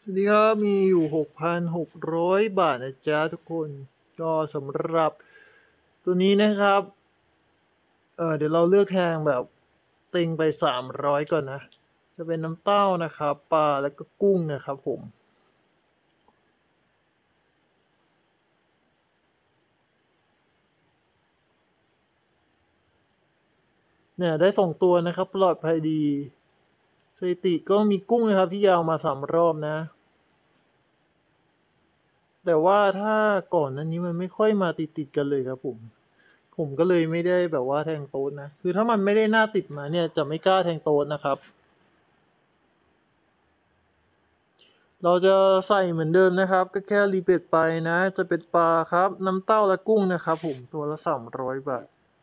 ทีนี้ก็มีอยู่6,600 บาทนะจ๊ะทุกคนก็สำหรับตัวนี้นะครับเดี๋ยวเราเลือกแทงแบบเต็งไป300ก่อนนะจะเป็นน้ำเต้านะครับปลาแล้วก็กุ้งนะครับผมเนี่ยได้2 ตัวนะครับปลอดภัยดีสถิติก็มีกุ้งนะครับที่ยาวมา3 รอบนะแต่ว่าถ้าก่อนอันนี้มันไม่ค่อยมาติดกันเลยครับผมก็เลยไม่ได้แบบว่าแทงโต๊ดนะคือถ้ามันไม่ได้หน้าติดมาเนี่ยจะไม่กล้าแทงโต๊ดนะครับเราจะใส่เหมือนเดิมนะครับก็แค่รีเบทไปนะจะเป็นปลาครับน้ำเต้าและกุ้งนะครับผมตัวละ300 บาท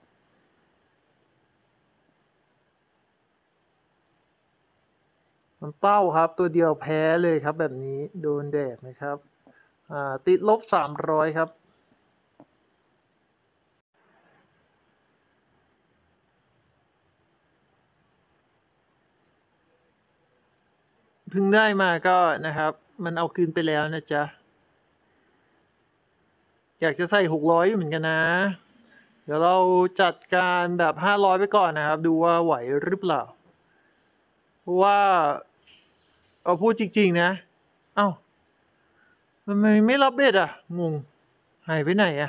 น้ำเต้าครับตัวเดียวแพ้เลยครับแบบนี้โดนแดดนะครับติดลบ300ครับเพิ่งได้มาก็นะครับมันเอาคืนไปแล้วนะจ๊ะอยากจะใส่600อยู่เหมือนกันนะเดี๋ยวเราจัดการแบบ500ไปก่อนนะครับดูว่าไหวหรือเปล่าเพราะว่าเอาพูดจริงๆนะเอ้ามันไม่รับเบ็ดอ่ะงงหายไปไหนอ่ะ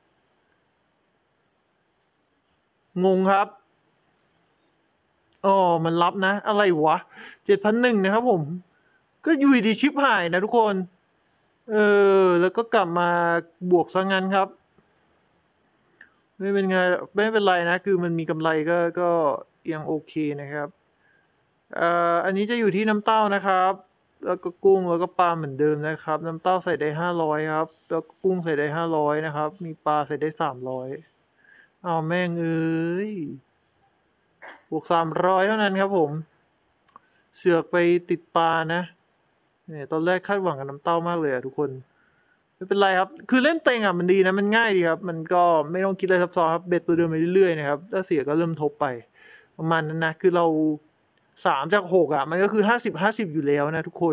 งงครับอ๋อมันรับนะอะไรวะ7,100นะครับผมก็อยู่ดีชิปหายนะทุกคนแล้วก็กลับมาบวกซะงั้นครับไม่เป็นไงไม่เป็นไรนะคือมันมีกำไรก็ยังโอเคนะครับอันนี้จะอยู่ที่น้ำเต้านะครับแล้วก็กุ้งแล้วก็ปลาเหมือนเดิมนะครับน้ำเต้าใส่ได้500ครับแล้วก็กุ้งใส่ได้500นะครับมีปลาใส่ได้300อ้าวแม่งเอ้ยบวก300เท่านั้นครับผมเสือกไปติดปลานะเนี่ยตอนแรกคาดหวังกับน้ำเต้ามากเลยอะทุกคนไม่เป็นไรครับคือเล่นเต็งอะมันดีนะมันง่ายดีครับมันก็ไม่ต้องคิดอะไรซับซ้อนครับเบ็ดตัวเดิมไปเรื่อยๆนะครับถ้าเสียก็เริ่มทบไปประมาณนั้นนะคือเรา3 จาก 6อะมันก็คือ50-50อยู่แล้วนะทุกคน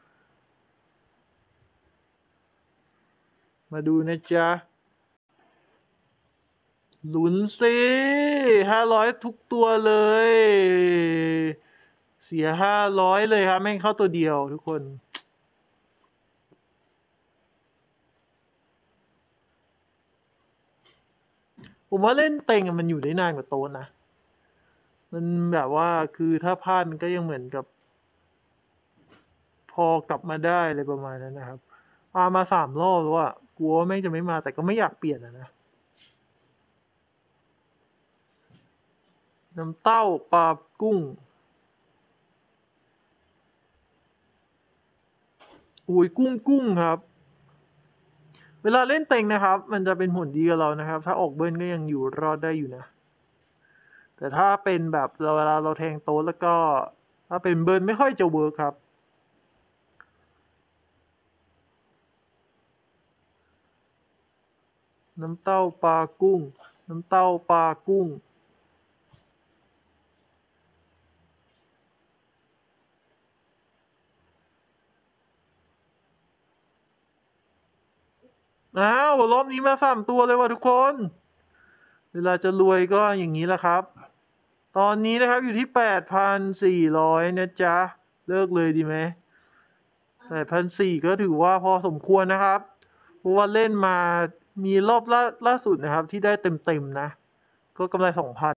มาดูนะจ๊ะลุ้นสิ500ทุกตัวเลยเสีย500เลยครับแม่งเข้าตัวเดียวทุกคนผมว่าเล่นเต็งอะมันอยู่ได้นานกว่าโต๊ะนะมันแบบว่าคือถ้าพลาดมันก็ยังเหมือนกับพอกลับมาได้อะไรประมาณนั้นนะครับมา3 รอบแล้วอะกลัวว่าแม่งจะไม่มาแต่ก็ไม่อยากเปลี่ยนนะน้ำเต้าปลากุ้งอุ้ยกุ้งครับเวลาเล่นเต็งนะครับมันจะเป็นผลดีกับเรานะครับถ้าออกเบิ้ลก็ยังอยู่รอดได้อยู่นะแต่ถ้าเป็นแบบเวลาเราแทงโต๊ะแล้วก็ถ้าเป็นเบิ้ลไม่ค่อยจะเวิร์คครับน้ำเต้าปลากุ้งน้ำเต้าปลากุ้งอ้าวรอบนี้มา3 ตัวเลยว่ะทุกคนเวลาจะรวยก็อย่างนี้แหละครับตอนนี้นะครับอยู่ที่8,400นะจ๊ะเลิกเลยดีไหม8,400ก็ถือว่าพอสมควรนะครับเพราะว่าเล่นมามีรอบล่าสุดนะครับที่ได้เต็มๆนะก็กำไร2,000